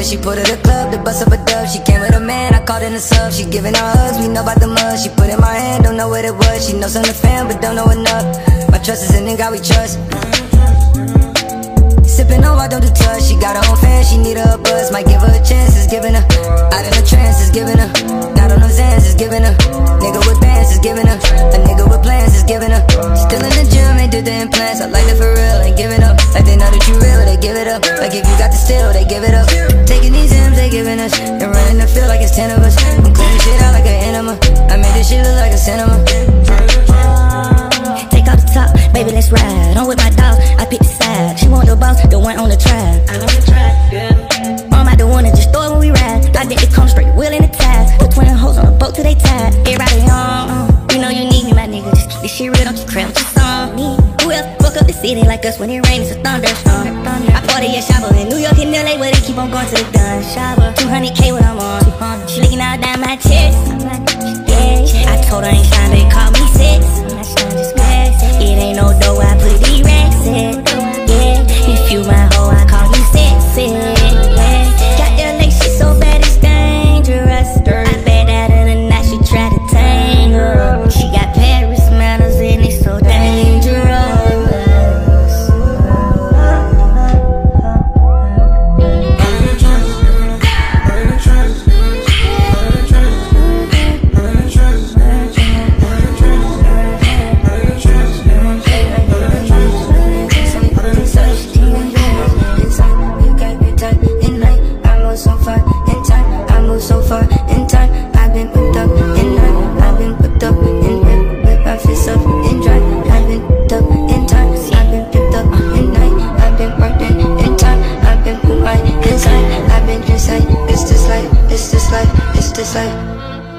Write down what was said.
She put her to the club to bust up a dub. She came with a man, I called in a sub. She giving her hugs, we know about the mud. She put in my hand, don't know what it was. She knows I'm the fan, but don't know enough. My trust is in the God we trust. Sippin' on, I don't do touch. She got her own fan, she need her a buzz. Might give her a chance, it's giving her. Out in a trance, it's giving her. Not on those hands, it's giving her. Nigga with bands, it's giving her. A nigga with plans, it's giving her. Still in the gym, they did the implants. I like it for real, ain't giving up. Like they know that you real, they give it up. Like if you got the steal, they give it up. Taking these M's, they giving us. And running the field like it's 10 of us. I'm cleaning shit out like an enema. I made this shit look like a cinema. Take off the top, baby, let's ride. I'm with my dogs, I pick the side. She want the boss, the one on the track. I love the track, yeah. I'm out the one and just throw it when we ride. I think it come straight, wheel in the ties. The twin hoes on the boat till they tied. Everybody on, you know you need me, my nigga. Just keep this shit real, don't you crap with your song. Who else fuck up the city like us when it rains, it's a thunderstorm. I party at Shabba in New York and LA, where they keep on going to the gun shopper. 200K when I'm on. She licking out down my chest. Yeah, I told her I ain't shine, they call me sex. It ain't no dough, I put these racks in. Yeah, if you my hoe, I call you sexy. Yeah, got that lace, she so bad it's dangerous. I bet out of the night she try to tangle. She got Paris manners and it's so dangerous. So far in time, I've been put up in night. I've been put up in whip, whip my fists up in dry. I've been put up in time, I've been picked up in night. I've been working in time, I've been put right inside. I've been inside, it's this life, it's this life, it's this life.